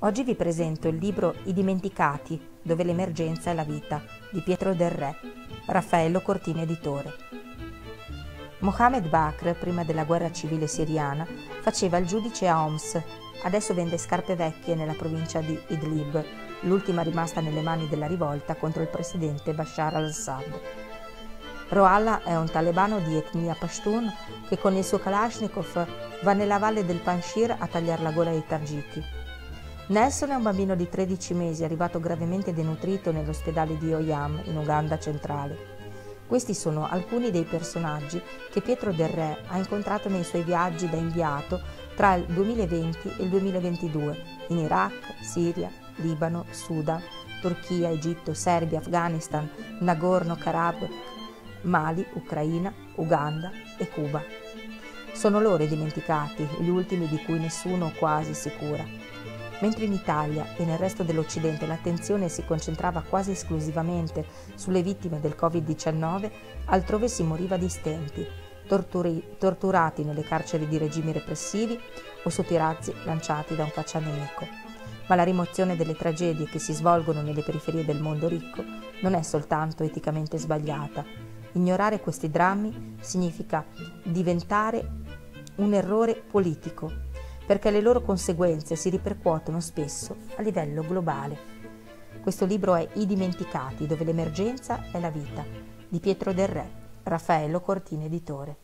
Oggi vi presento il libro I dimenticati, dove l'emergenza è la vita, di Pietro Del Re, Raffaello Cortina editore. Mohammed Bakr, prima della guerra civile siriana, faceva il giudice a Homs, adesso vende scarpe vecchie nella provincia di Idlib, l'ultima rimasta nelle mani della rivolta contro il presidente Bashar al-Assad. Roalla è un talebano di etnia Pashtun che con il suo Kalashnikov va nella valle del Panjshir a tagliare la gola ai tagiki. Nelson è un bambino di 13 mesi arrivato gravemente denutrito nell'ospedale di Oyam, in Uganda centrale. Questi sono alcuni dei personaggi che Pietro Del Re ha incontrato nei suoi viaggi da inviato tra il 2020 e il 2022 in Iraq, Siria, Libano, Sudan, Turchia, Egitto, Serbia, Afghanistan, Nagorno-Karabakh, Mali, Ucraina, Uganda e Cuba. Sono loro i dimenticati, gli ultimi di cui nessuno o quasi si cura. Mentre in Italia e nel resto dell'Occidente l'attenzione si concentrava quasi esclusivamente sulle vittime del Covid-19, altrove si moriva di stenti, torturati nelle carceri di regimi repressivi o sotto i razzi lanciati da un caccianemico. Ma la rimozione delle tragedie che si svolgono nelle periferie del mondo ricco non è soltanto eticamente sbagliata. Ignorare questi drammi significa diventare un errore politico, perché le loro conseguenze si ripercuotono spesso a livello globale. Questo libro è I dimenticati, dove l'emergenza è la vita, di Pietro Del Re, Raffaello Cortina editore.